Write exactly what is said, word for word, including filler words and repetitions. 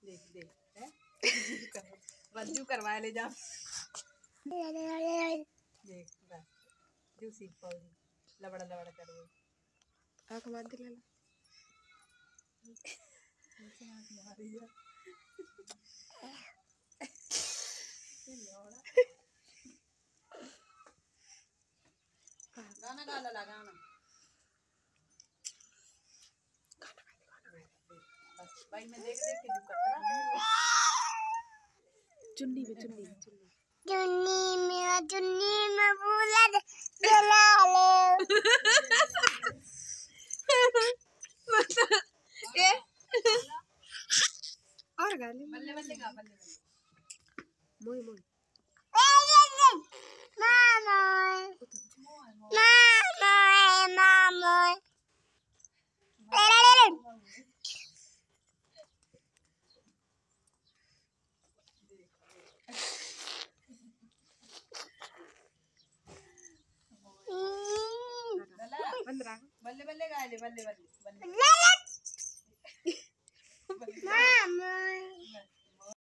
देख देख है रज्जू करवा ले जा देख बस जो सीख पाओगी लबड़ा लबड़ा करो आँख मार दे लाला गाना गा ला गाना बस भाई मैं देख देख के जो करता चुन्नी में चुन्नी में चुन्नी चुन्नी में चुन्नी में फूला जला ले ए और गा ले बल्ले बल्ले गा बल्ले बल्ले मोई मोई मामा मामा मामा बंद रहा बल्ले बल्ले गा ले बल्ले बल्ले बल्ले ले